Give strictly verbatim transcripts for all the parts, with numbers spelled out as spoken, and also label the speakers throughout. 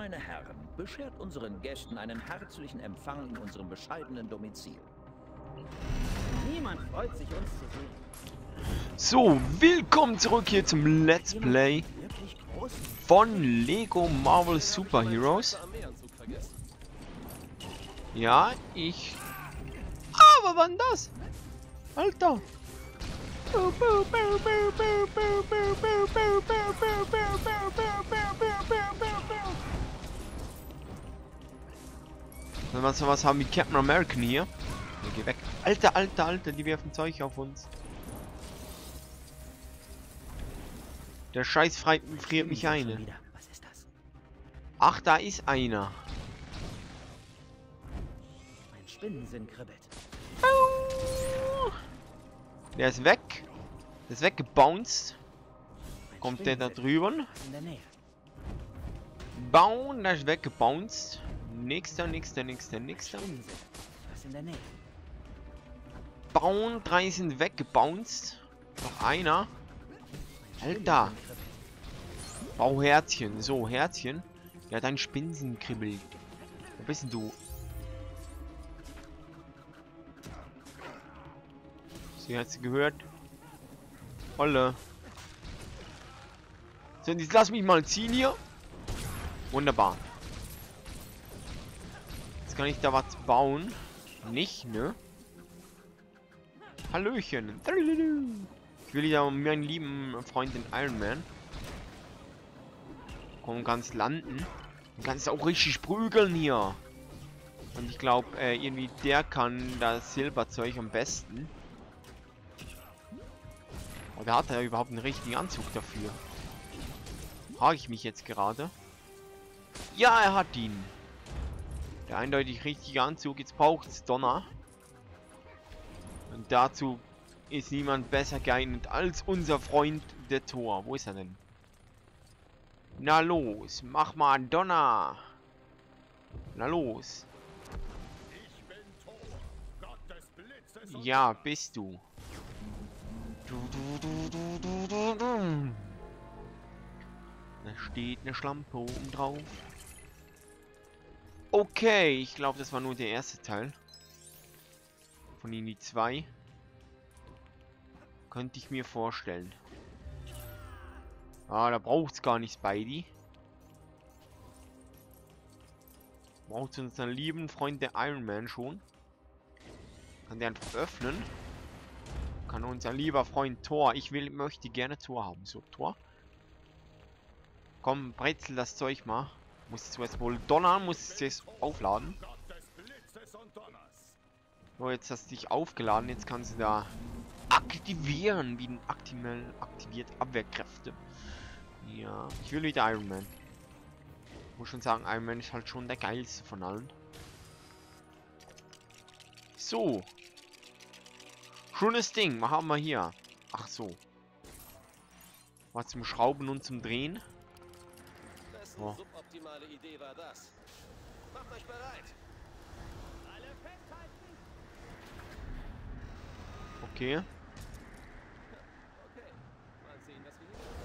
Speaker 1: Meine Herren, beschert unseren Gästen einen herzlichen Empfang in unserem bescheidenen Domizil.
Speaker 2: Niemand freut sich, uns zu sehen.
Speaker 3: So, willkommen zurück hier zum Let's Play von Lego Marvel Super Heroes. Ja, ich... Ah, was war denn das? Alter! Was, was haben wir Captain American hier? Nee, geh weg. Alter, alter, alter, die werfen Zeug auf uns. Der Scheiß frei, friert mich ein.
Speaker 2: Was ist das?
Speaker 3: Ach, da ist einer.
Speaker 2: Mein Spinnensinn kribbelt.
Speaker 3: Der ist weg. Der ist weggebounced.
Speaker 2: Mein
Speaker 3: Kommt der da
Speaker 2: Spinnensinn
Speaker 3: drüber?
Speaker 2: ist in der Nähe.
Speaker 3: Bauen, der ist weggebounced. Nächster, nächster, nächster, nächster.
Speaker 2: Spinnensinn, was in der Nähe.
Speaker 3: Bauen, drei sind weggebounced. Noch einer. Alter. Bau Herzchen. So, Herzchen. Ja, dein Spinsen kribbelt. Wo bist denn du? Sie hat's gehört. Holle. So, jetzt lass mich mal ziehen hier. Wunderbar. Jetzt kann ich da was bauen. Nicht, ne? Hallöchen. Ich will ja meinen lieben Freund den Iron Man. Komm, kannst landen. Du kannst auch richtig prügeln hier. Und ich glaube, äh, irgendwie der kann das Silberzeug am besten. Oder hat er überhaupt einen richtigen Anzug dafür? Frage ich mich jetzt gerade. Ja, er hat ihn. Der eindeutig richtige Anzug. Jetzt braucht es Donner. Und dazu ist niemand besser geeignet als unser Freund der Thor. Wo ist er denn? Na los, mach mal Donner. Na los. Ja, bist du. Du, du, du, du, du, du, du. Da steht eine Schlampe oben drauf. Okay, ich glaube, das war nur der erste Teil. Von ihnen die zwei. Könnte ich mir vorstellen. Ah, da braucht es gar nicht Spidey. Braucht unseren lieben Freund der Iron Man schon. Kann der einfach öffnen. Kann unser lieber Freund Thor. Ich will, möchte gerne Thor haben. So, Thor. Komm, brezel das Zeug mal. Muss es zuerst wohl donnern, muss es jetzt aufladen. So, jetzt hast du dich aufgeladen. Jetzt kannst du da aktivieren. Wie ein aktiviert, aktiviert Abwehrkräfte. Ja, ich will wieder Iron Man. Ich muss schon sagen, Iron Man ist halt schon der geilste von allen. So. Schönes Ding. Was haben wir hier? Ach so. Was zum Schrauben und zum Drehen. Oh.
Speaker 4: Suboptimale Idee war das. Macht euch bereit. Alle festhalten.
Speaker 3: Okay.
Speaker 4: Okay, mal sehen, was wir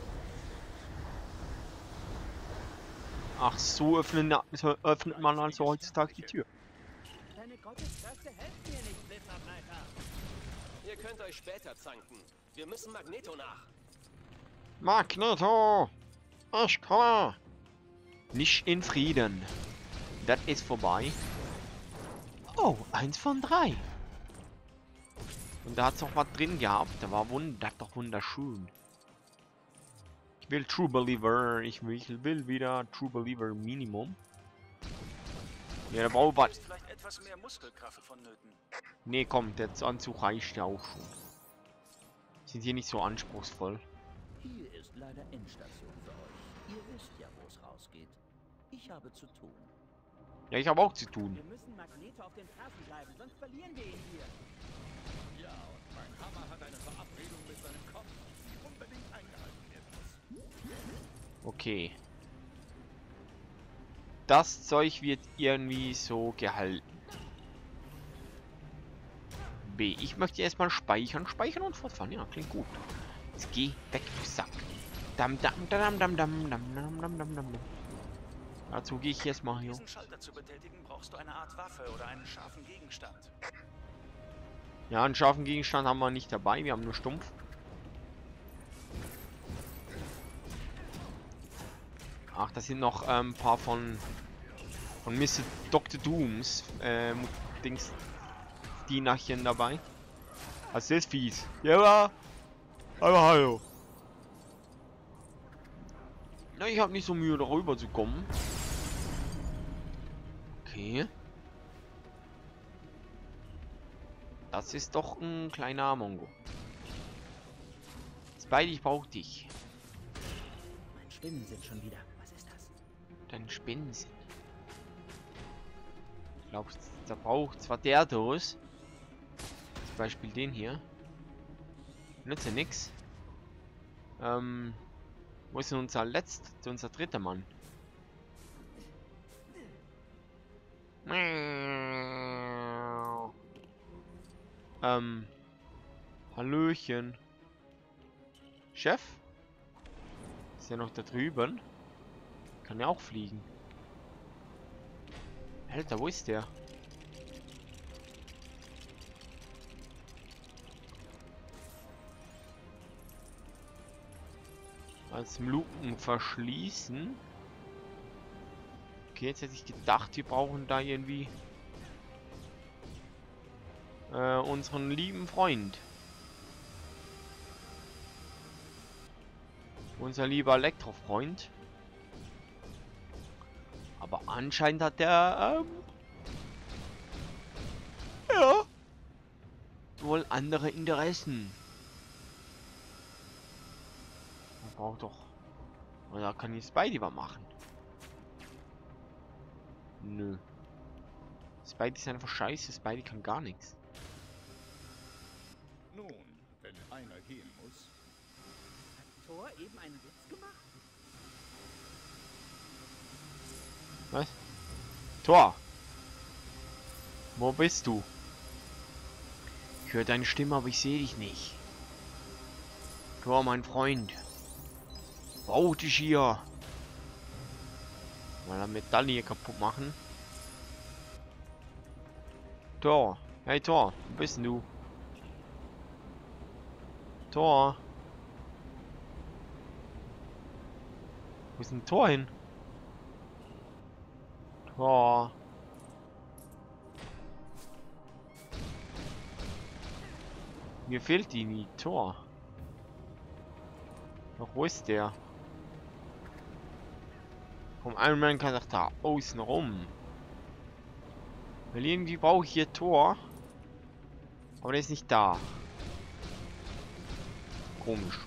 Speaker 4: hier.
Speaker 3: Ach so, öffnen, so öffnet man also heutzutage die Tür.
Speaker 2: Deine Gotteskräfte helfen mir nicht, Blitzableiter.
Speaker 4: Ihr könnt euch später zanken. Wir müssen Magneto nach.
Speaker 3: Magneto! Ich komme! Nicht in Frieden. Das ist vorbei. Oh, eins von drei. Und da hat es noch was drin gehabt. Da war wund das doch wunderschön. Ich will True Believer. Ich will, ich will wieder True Believer Minimum. Ja, da brauche ich was.
Speaker 5: Vielleicht etwas mehr Muskelkraft vonnöten.
Speaker 3: Nee, komm, der Anzug reicht ja auch schon. Sind hier nicht so anspruchsvoll.
Speaker 1: Hier ist leider Endstation für euch. Ihr wisst ja, wo es rausgeht. Ich habe zu tun.
Speaker 3: Ja, ich habe auch zu tun.
Speaker 2: Wir müssen Magneto auf den Fersen bleiben, sonst verlieren wir ihn hier.
Speaker 5: Ja, und mein Hammer hat eine Verabredung mit seinem Kopf, die unbedingt eingehalten werden muss.
Speaker 3: Okay. Das Zeug wird irgendwie so gehalten. B. Ich möchte erstmal speichern. Speichern und fortfahren. Ja, klingt gut. Jetzt geh weg, du Sack. Dam, dam, dam, dam, dam, dam, dam, dam, dam, dam, dam. Dazu gehe ich jetzt mal
Speaker 6: Um
Speaker 3: hier.
Speaker 6: diesen Schalter zu betätigen, brauchst du eine Art Waffe oder einen scharfen Gegenstand.
Speaker 3: Ja, einen scharfen Gegenstand haben wir nicht dabei. Wir haben nur Stumpf. Ach, das sind noch ein ähm, paar von von Mister Doktor Dooms äh, Dings Dienerchen dabei. Was ist fies? Ja, aber hallo. Na, ich habe nicht so Mühe darüber zu kommen. Okay. Das ist doch ein kleiner Mongo. Spidey, ich brauche dich.
Speaker 1: Mein Spinnensinn schon wieder. Was ist das?
Speaker 3: Dein Spinnensinn. Ich glaube, da braucht zwar der Dos. Zum Beispiel den hier. Nütze nix. Ähm. Wo ist denn unser letzter, unser dritter Mann? Ähm. Hallöchen. Chef? Ist ja noch da drüben. Kann ja auch fliegen. Alter, wo ist der? Als Luken verschließen. Okay, jetzt hätte ich gedacht, wir brauchen da irgendwie äh, unseren lieben Freund. Unser lieber Elektrofreund. Aber anscheinend hat der ähm, ja wohl andere Interessen. Man braucht doch. Oder kann ich Spidey was machen? Nö. Spidey ist einfach scheiße. Spidey kann gar nichts.
Speaker 5: Nun, wenn einer gehen muss.
Speaker 2: Hat Thor eben einen Witz gemacht?
Speaker 3: Was? Thor! Wo bist du? Ich höre deine Stimme, aber ich sehe dich nicht. Thor, mein Freund. Brauch dich hier. Mal das Metall hier kaputt machen. Thor. Hey Thor, wo bist denn du? Thor. Wo ist denn Thor hin? Thor. Mir fehlt die nie. Thor. Doch wo ist der? Vom Iron Man kann doch da außen rum. Weil irgendwie brauche ich hier Thor. Aber der ist nicht da. Komisch.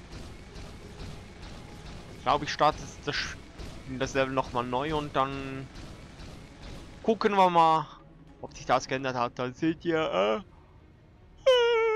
Speaker 3: Ich glaube, ich starte das, das Level nochmal neu und dann gucken wir mal, ob sich das geändert hat. Dann seht ihr, äh,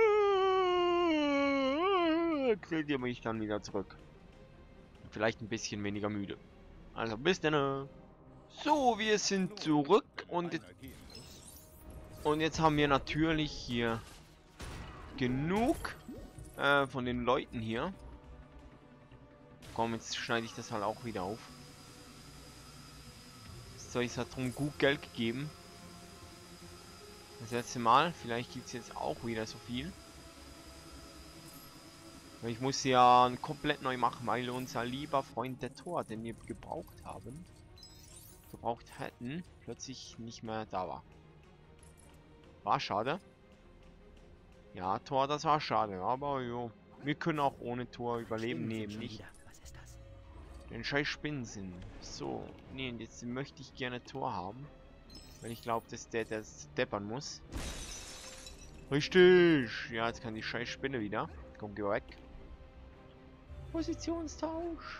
Speaker 3: äh, seht ihr mich dann wieder zurück. Vielleicht ein bisschen weniger müde. Also bis dann. So, wir sind zurück und, und jetzt haben wir natürlich hier genug äh, von den Leuten hier. Komm, jetzt schneide ich das halt auch wieder auf. So, es hat drum gut Geld gegeben. Das letzte Mal. Vielleicht gibt es jetzt auch wieder so viel. Ich muss ja komplett neu machen, weil unser lieber Freund der Thor, den wir gebraucht haben, gebraucht hätten, plötzlich nicht mehr da war. War schade. Ja, Thor, das war schade, aber jo, wir können auch ohne Thor überleben, nehmen nicht.
Speaker 1: Was ist das?
Speaker 3: Den scheiß Spinnensinn. So, nee, und jetzt möchte ich gerne Thor haben. Weil ich glaube, dass der das deppern muss. Richtig! Ja, jetzt kann die scheiß Spinne wieder. Komm, geh weg. Positionstausch.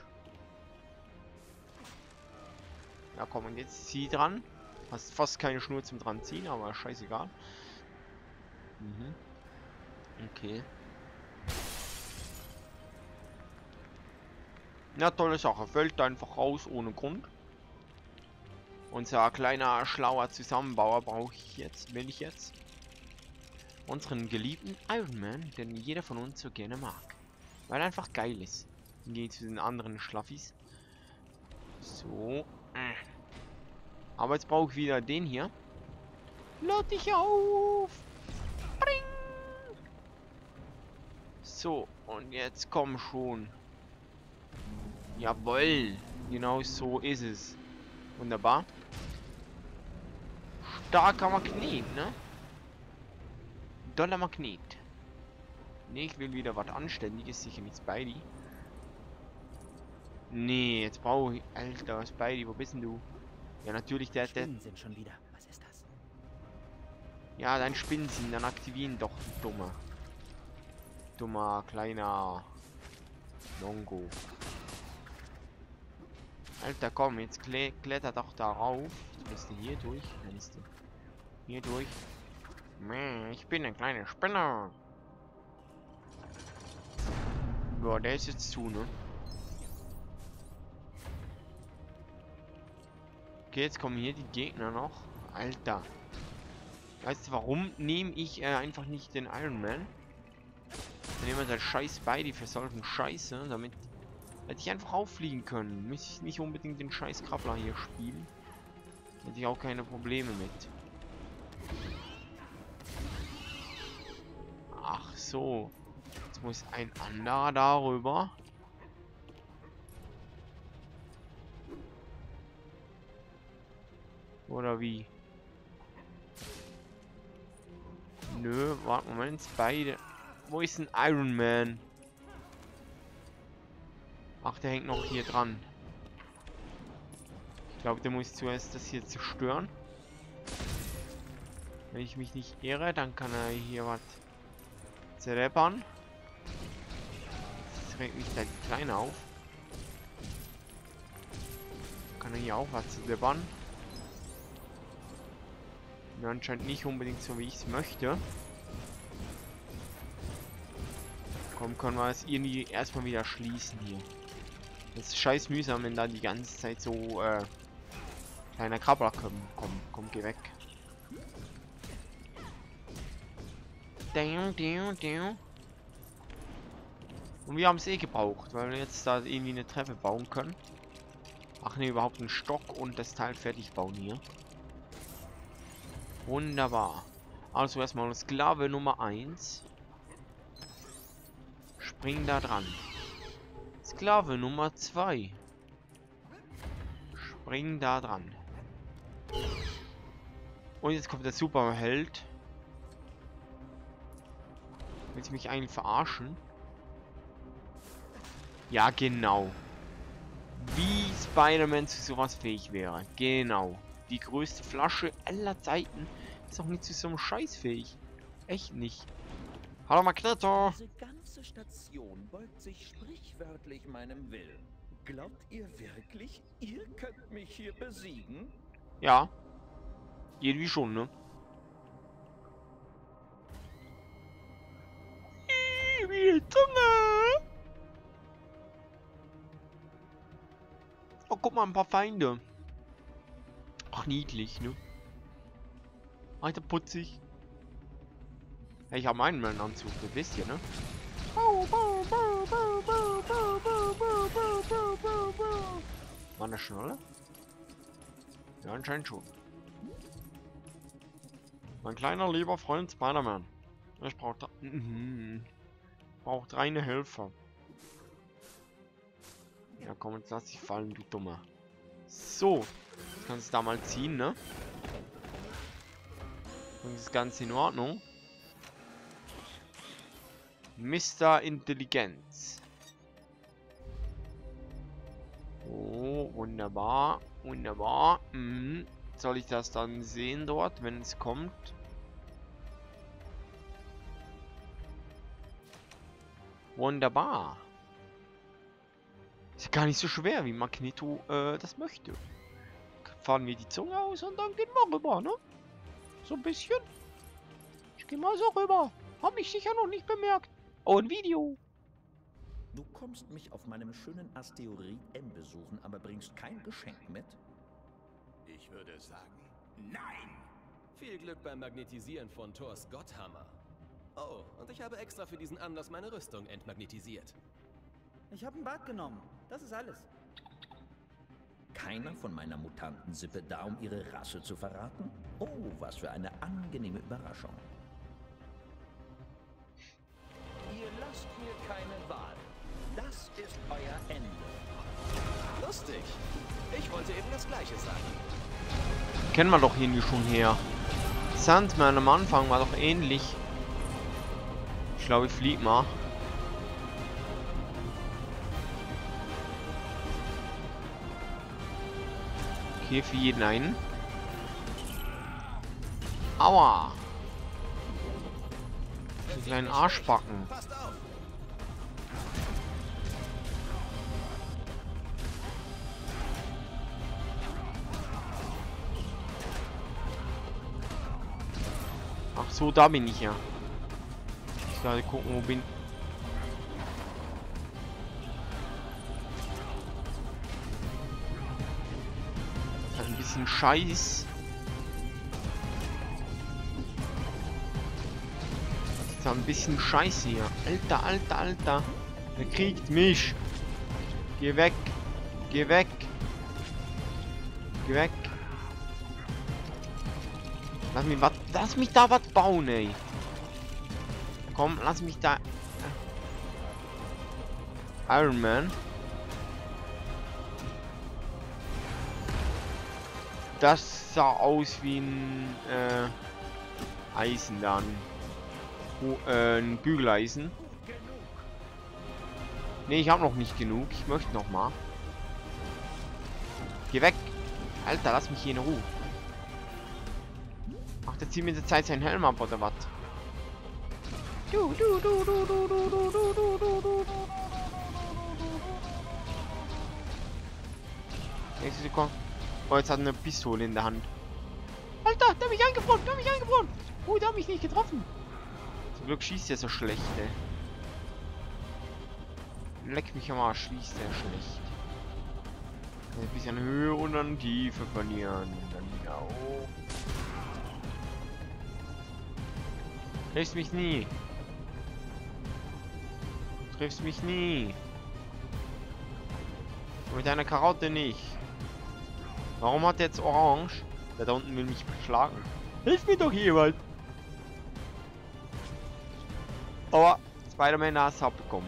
Speaker 3: Ja, komm, und jetzt zieh dran. Hast fast keine Schnur zum dran ziehen, aber scheißegal. Mhm. Okay. Na, tolle Sache. Fällt einfach raus ohne Grund. Unser kleiner, schlauer Zusammenbauer brauche ich jetzt, will ich jetzt. Unseren geliebten Iron Man, den jeder von uns so gerne mag. Weil er einfach geil ist. Im Gegensatz zu den anderen Schlaffis. So. Aber jetzt brauche ich wieder den hier. Lad dich auf! Bring! So, und jetzt komm schon. Jawohl! Genau so ist es. Wunderbar. Starker Magnet, ne? Doller Magnet. Ne, ich will wieder was Anständiges, sicher nicht Spidey. Nee, jetzt brauche ich... Alter, Spidey, wo bist denn du? Ja, natürlich, der... der
Speaker 1: Spinnen sind schon wieder. Was ist das?
Speaker 3: ja, dein Spinnensinn, dann aktivieren doch, du dummer. Dummer, kleiner... Mongo. Alter, komm, jetzt kle kletter doch da rauf. Bist du hier durch? Meinst du? Hier durch? Mäh, ich bin ein kleiner Spinner. Boah, der ist jetzt zu, ne? Okay, jetzt kommen hier die Gegner noch. Alter. Weißt du, warum nehme ich äh, einfach nicht den Iron Man? Dann nehmen wir das scheiß Spidey für solchen Scheiße, damit hätte ich einfach auffliegen können. Muss ich nicht unbedingt den scheiß Krabbler hier spielen. Hätte ich auch keine Probleme mit. Ach so. Jetzt muss ein anderer darüber. Oder wie? Nö, warte, Moment, beide. Wo ist ein Iron Man? Ach, der hängt noch hier dran. Ich glaube, der muss zuerst das hier zerstören. Wenn ich mich nicht irre, dann kann er hier was zerreppern. Jetzt regt mich der Kleine auf. Kann er hier auch was zerreppern? Ja, anscheinend nicht unbedingt so, wie ich es möchte. Komm, können wir es irgendwie erstmal wieder schließen hier. Das ist scheiß mühsam, wenn da die ganze Zeit so, äh, kleiner Krabbler kommen. Komm, komm, geh weg. Damn, damn, damn. Und wir haben es eh gebraucht, weil wir jetzt da irgendwie eine Treppe bauen können. Ach ne, überhaupt einen Stock und das Teil fertig bauen hier. Wunderbar. Also erstmal Sklave Nummer eins. Spring da dran. Sklave Nummer zwei. Spring da dran. Und jetzt kommt der Superheld. Willst du mich eigentlich verarschen? Ja, genau. Wie Spider-Man zu sowas fähig wäre. Genau. Die größte Flasche aller Zeiten ist auch nicht zu so einem Scheiß fähig. Echt nicht. Hallo Magneto.
Speaker 1: Diese ganze Station beugt sich sprichwörtlich meinem Willen. Glaubt ihr wirklich, ihr könnt mich hier besiegen?
Speaker 3: Ja. Irgendwie schon, ne? Wie die Zunge. Oh, guck mal, ein paar Feinde. Ach, niedlich, ne? Alter, putzig. Ja, ich habe meinen Männeranzug, das wisst ihr, ne? War das schon, oder? Ja, anscheinend schon. Mein kleiner lieber Freund Spider-Man. Ich brauche da... Mhm. Braucht reine Helfer. Ja, komm, jetzt lass dich fallen, du Dummer. So. Jetzt kannst du da mal ziehen, ne? Und das Ganze in Ordnung. Mister Intelligenz. Oh, wunderbar. Wunderbar. Mhm. Soll ich das dann sehen dort, wenn es kommt? Wunderbar. Ist gar nicht so schwer, wie Magneto äh, das möchte. Fahren wir die Zunge aus und dann gehen wir rüber, ne? So ein bisschen. Ich gehe mal so rüber. Hab mich sicher noch nicht bemerkt. Oh, ein Video.
Speaker 1: Du kommst mich auf meinem schönen Asteroid M besuchen, aber bringst kein Geschenk mit?
Speaker 5: Ich würde sagen, nein! Viel Glück beim Magnetisieren von Thors Gotthammer. Oh, und ich habe extra für diesen Anlass meine Rüstung entmagnetisiert.
Speaker 2: Ich habe ein Bad genommen. Das ist alles.
Speaker 1: keiner von meiner Mutantensippe da, um ihre Rasse zu verraten? Oh, was für eine angenehme Überraschung. Ihr lasst mir keine Wahl. Das ist euer Ende.
Speaker 4: Lustig. Ich wollte eben das Gleiche sagen.
Speaker 3: Kennen wir doch irgendwie schon her. Sandman am Anfang war doch ähnlich. Ich glaube, ich flieg mal. Okay, für jeden einen. Aua. So einen kleinen Arschbacken.
Speaker 4: Passt auf.
Speaker 3: Ach so, da bin ich ja. Ich muss gerade gucken, wo bin. Das ist ein bisschen Scheiß. Das ist ein bisschen Scheiße hier. Alter, alter, alter. Er kriegt mich. Geh weg. Geh weg. Geh weg. Lass mich, wat, lass mich da was bauen, ey. Komm, lass mich da. Iron Man. Das sah aus wie ein äh, Eisen dann. Oh, äh, ein Bügeleisen. Ne, ich habe noch nicht genug. Ich möchte noch mal. Geh weg. Alter, lass mich hier in Ruhe. Ach, der zieht mir die Zeit seinen Helm ab, oder was? Du, du, du, du, du, du, du, du, du, du, du. Nächste Sekunde. Oh, jetzt hat er eine Pistole in der Hand. Alter, der hat mich eingefroren, der hat mich eingefroren. Oh, der hat mich nicht getroffen. Zum Glück schießt er so schlecht, ey. Leck mich am Arsch, schießt er schlecht. Ein bisschen Höhe und dann Tiefe verlieren. Dann ja, oh. Triffst mich nie. Triffst mich nie. Und mit einer Karotte nicht. Warum hat er jetzt Orange? Der da unten will mich beschlagen. Hilf mir doch jemand. Aber Spider-Man hat es abbekommen.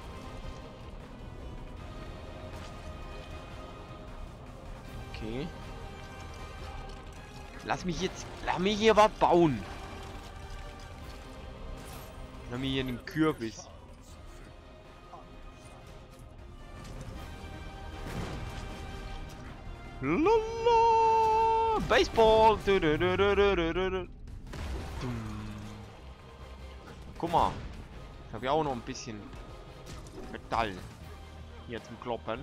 Speaker 3: Okay. Lass mich jetzt. Lass mich hier was bauen. Lass mich hier den Kürbis. Lala, Baseball. Du, du, du, du, du, du, du. Guck mal. Ich habe ja auch noch ein bisschen Metall hier zum Kloppen.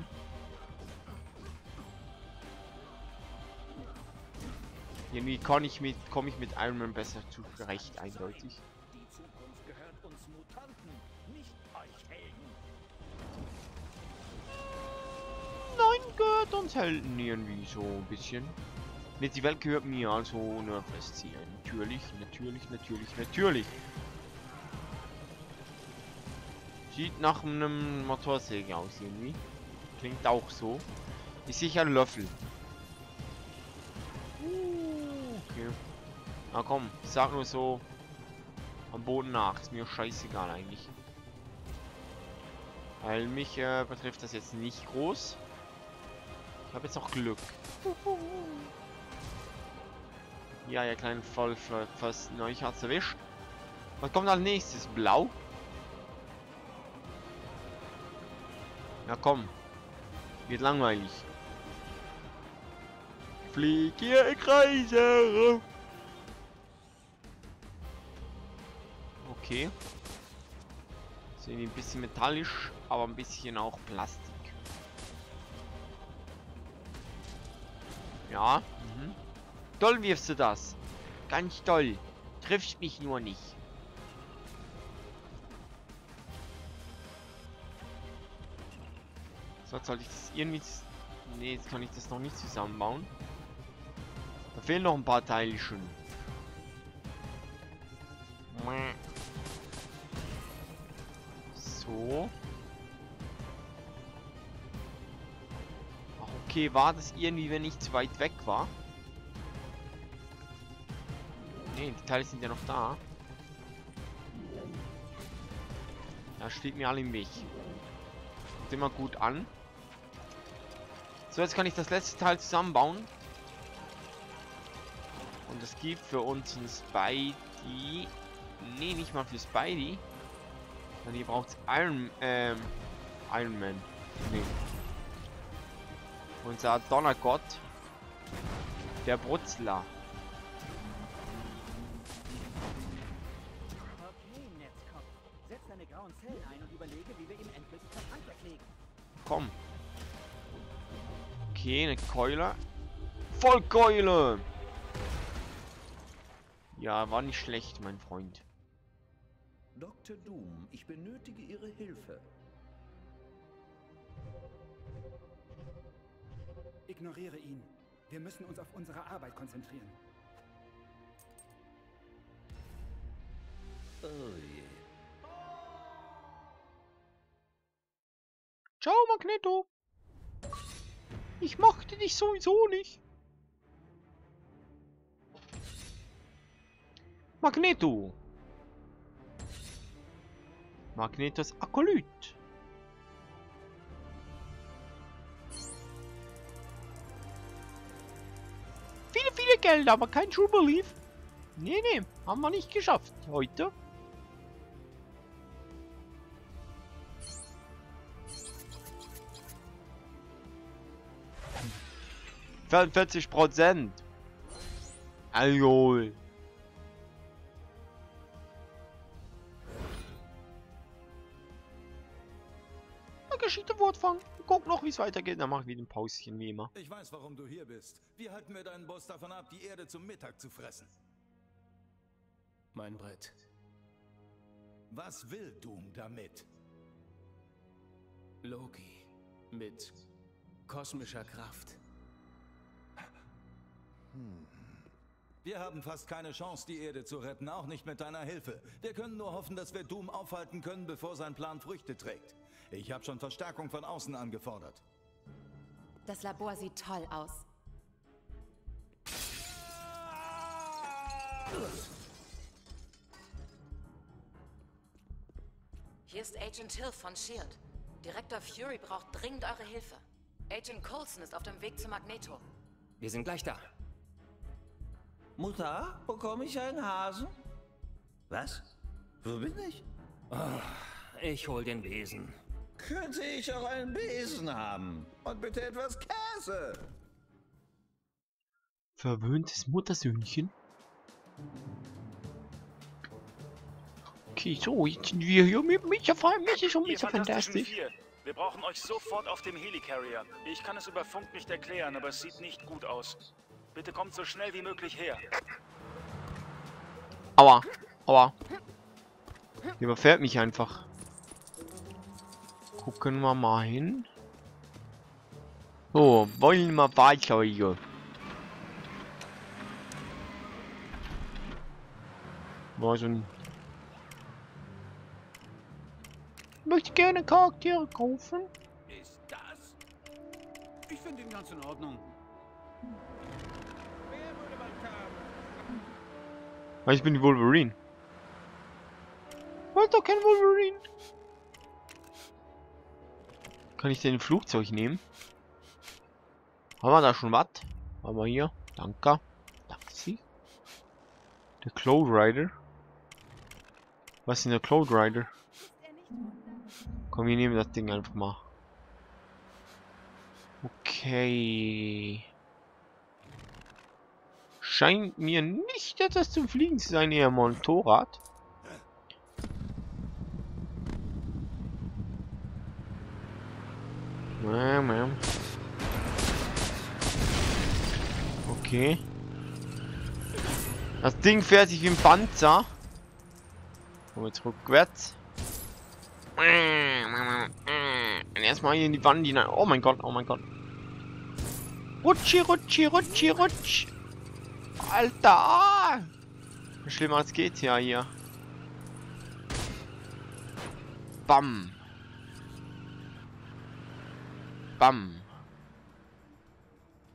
Speaker 3: Irgendwie kann ich mit, komme ich mit Iron Man besser zurecht, eindeutig.
Speaker 1: Die Zukunft gehört uns Mutanten, nicht euch Helden.
Speaker 3: Nein, gehört uns Helden irgendwie so ein bisschen. Ne, die Welt gehört mir, also nur festziehen. Natürlich, natürlich, natürlich, natürlich. Sieht nach einem Motorsäge aus irgendwie. Klingt auch so. Ist sicher ein Löffel. Okay. Na komm, ich sag nur so am Boden nach. Ist mir scheißegal eigentlich. Weil mich äh, betrifft das jetzt nicht groß. Ich habe jetzt auch Glück. Ja, ihr kleinen Vollpfosten, euch hat's erwischt. Was kommt als nächstes? Blau? Ja komm. Wird langweilig. Flieg hier in Kreise. Okay. Ist irgendwie ein bisschen metallisch, aber ein bisschen auch Plastik. Ja. Mhm. Toll wirfst du das. Ganz toll. Triffst mich nur nicht. So, jetzt sollte ich das irgendwie... Nee, jetzt kann ich das noch nicht zusammenbauen. Da fehlen noch ein paar Teile schon. So. Ach, Okay, war das irgendwie, wenn ich zu weit weg war? Ne, die Teile sind ja noch da. Da steht mir alle im Weg. Kommt immer gut an. So, jetzt kann ich das letzte Teil zusammenbauen. Und es gibt für uns ein Spidey. Nee, nicht mal für Spidey. Sondern hier braucht es Iron, ähm, Iron Man. Nee. Unser Donnergott. Der Brutzler.
Speaker 2: Okay, Netzkopf. Setz deine grauen Zellen ein und überlege, wie wir ihm endgültig das Handwerk legen.
Speaker 3: Komm. Okay, eine Keule. Vollkeule! Ja, war nicht schlecht, mein Freund.
Speaker 1: Doktor Doom, ich benötige Ihre Hilfe.
Speaker 7: Ignoriere ihn. Wir müssen uns auf unsere Arbeit konzentrieren.
Speaker 1: Oh je.
Speaker 3: Ciao, Magneto. Ich mochte dich sowieso nicht. Magneto. Magnetos Akolyt. Viele, viele Geld, aber kein True Belief. Nee, nee, haben wir nicht geschafft heute. vierzig Prozent. Alkohol. Geschichte Wortfang. Guck noch, wie es weitergeht. Dann mache ich wieder ein Pauschen, wie immer.
Speaker 8: Ich weiß, warum du hier bist. Wie halten wir deinen Boss davon ab, die Erde zum Mittag zu fressen?
Speaker 5: Mein Brett.
Speaker 8: Was will Doom damit?
Speaker 5: Loki. Mit kosmischer Kraft.
Speaker 8: Hm. Wir haben fast keine Chance, die Erde zu retten, auch nicht mit deiner Hilfe. Wir können nur hoffen, dass wir Doom aufhalten können, bevor sein Plan Früchte trägt. Ich habe schon Verstärkung von außen angefordert.
Speaker 9: Das Labor sieht toll aus. Hier ist Agent Hill von S H I E L D. Direktor Fury braucht dringend eure Hilfe. Agent Coulson ist auf dem Weg zu Magneto.
Speaker 5: Wir sind gleich da.
Speaker 1: Mutter, bekomme ich einen Hasen? Was? Wo bin ich?
Speaker 6: Oh, ich hol den Besen.
Speaker 1: Könnte ich auch einen Besen haben? Und bitte etwas Käse.
Speaker 3: Verwöhntes Muttersöhnchen. Okay, so, jetzt sind wir hier mit Micha, Micha und Micha fantastisch.
Speaker 6: Vier. Wir brauchen euch sofort auf dem Helicarrier. Ich kann es über Funk nicht erklären, aber es sieht nicht gut aus. Bitte kommt so schnell wie möglich her.
Speaker 3: Aua, aua. Der überfährt mich einfach. Gucken wir mal hin. So, wollen wir weiter hier. War so ein... Ich möchte gerne Charaktere kaufen.
Speaker 2: Ist das? Ich finde ihn ganz in Ordnung. Wer würde mal kamen?
Speaker 3: Ich bin die Wolverine. Was, doch kein Wolverine? Kann ich denn ein Flugzeug nehmen? Haben wir da schon was? Haben wir hier? Danke. Taxi. Der Cloud Rider. Was ist denn der Cloud Rider? Komm, wir nehmen das Ding einfach mal. Okay. Scheint mir nicht etwas zum Fliegen zu sein, eher Motorrad. Okay. Das Ding fährt sich wie ein Panzer. Kommen wir jetzt rückwärts. Und erstmal hier in die Wand hinein. Oh mein Gott, oh mein Gott. Rutschi, rutschi, rutschi, rutsch. Alter! Schlimmer als geht's ja hier. Bam. Bam.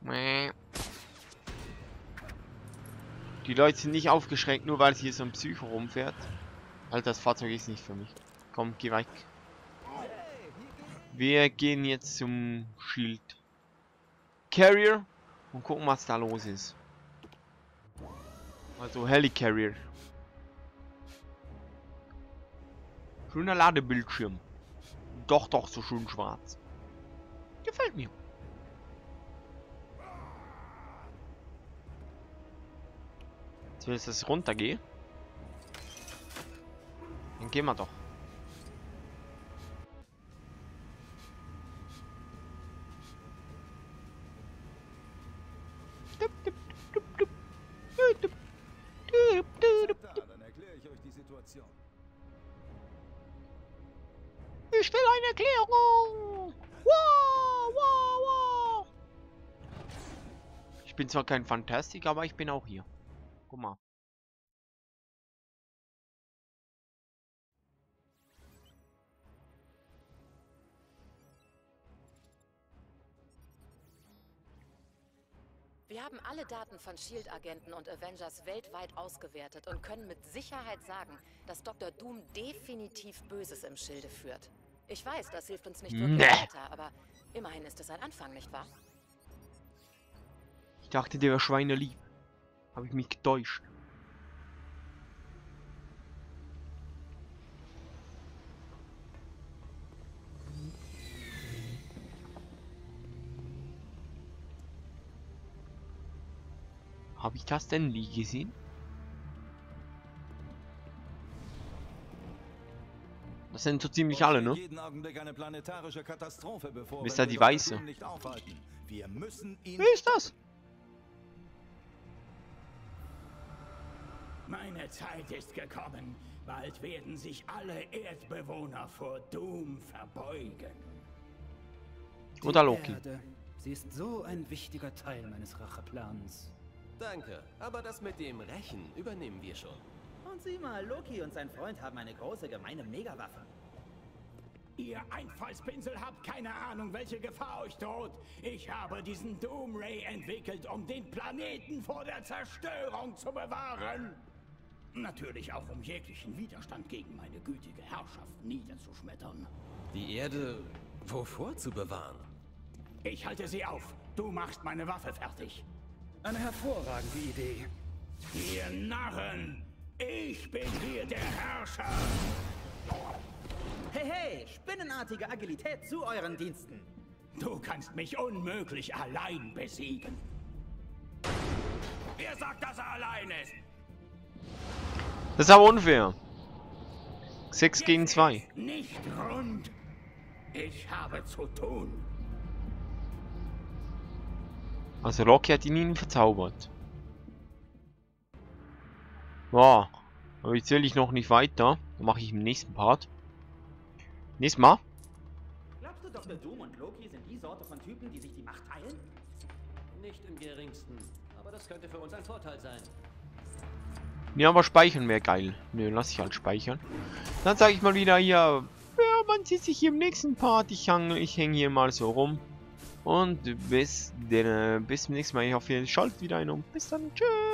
Speaker 3: Die Leute sind nicht aufgeschreckt, nur weil hier so ein Psycho rumfährt. Alter, das Fahrzeug ist nicht für mich. Komm, geh weg. Wir gehen jetzt zum Shield Carrier und gucken, was da los ist. Also Helicarrier. Schöner Ladebildschirm. Doch, doch, so schön schwarz. Gefällt mir. Jetzt will ich, dass ich runtergehe. Dann gehen wir doch.
Speaker 8: Dann erkläre ich euch die Situation.
Speaker 3: Ich will eine Erklärung. Wow, wow, wow. Ich bin zwar kein Fantastik, aber ich bin auch hier. Guck mal.
Speaker 9: Wir haben alle Daten von Shield-Agenten und Avengers weltweit ausgewertet und können mit Sicherheit sagen, dass Doktor Doom definitiv Böses im Schilde führt. Ich weiß, das hilft uns nicht wirklich
Speaker 3: Nee.
Speaker 9: weiter, aber immerhin ist es ein Anfang, nicht wahr?
Speaker 3: Ich dachte, der wäre schweinelieb. Habe ich mich getäuscht. Habe ich das denn nie gesehen? Das sind so ziemlich alle, ne?
Speaker 8: Jeden Augenblick eine planetarische Katastrophe bevor.
Speaker 3: Wer ist
Speaker 8: wenn
Speaker 3: da
Speaker 8: wir
Speaker 3: die
Speaker 8: Doktor
Speaker 3: Weiße?
Speaker 8: Doom nicht aufhalten. Wir müssen ihn.
Speaker 3: Wer ist das?
Speaker 10: Meine Zeit ist gekommen. Bald werden sich alle Erdbewohner vor Doom verbeugen.
Speaker 3: Oder
Speaker 7: Die
Speaker 3: Loki.
Speaker 7: Erde. Sie ist so ein wichtiger Teil meines Racheplans.
Speaker 5: Danke, aber das mit dem Rächen übernehmen wir schon.
Speaker 2: Und sieh mal, Loki und sein Freund haben eine große gemeine Megawaffe.
Speaker 10: Ihr Einfallspinsel habt keine Ahnung, welche Gefahr euch droht. Ich habe diesen Doom Ray entwickelt, um den Planeten vor der Zerstörung zu bewahren. Natürlich auch, um jeglichen Widerstand gegen meine gütige Herrschaft niederzuschmettern.
Speaker 5: Die Erde wovor zu bewahren?
Speaker 10: Ich halte sie auf. Du machst meine Waffe fertig.
Speaker 7: Eine hervorragende Idee.
Speaker 10: Ihr Narren! Ich bin hier der Herrscher!
Speaker 2: Hey, hey, spinnenartige Agilität zu euren Diensten.
Speaker 10: Du kannst mich unmöglich allein besiegen. Wer sagt, dass er allein ist?
Speaker 3: Das ist aber unfair. sechs gegen zwei.
Speaker 10: Nicht rund. Ich habe zu tun.
Speaker 3: Also Loki hat ihn ihnen verzaubert. Wow. Aber jetzt will ich noch nicht weiter. Dann mache ich im nächsten Part. Nächstes Mal.
Speaker 2: Glaubst du, Doktor Doom und Loki sind die Sorte von Typen, die sich die Macht teilen?
Speaker 11: Nicht im geringsten. Aber das könnte für uns ein Vorteil sein.
Speaker 3: Ja, aber speichern wäre geil. Nö, lass ich halt speichern. Dann sage ich mal wieder hier. Ja, man sieht sich hier im nächsten Part. Ich hänge ich häng hier mal so rum. Und bis, den, bis zum nächsten Mal. Ich hoffe, ihr schaltet wieder ein und bis dann. Tschüss.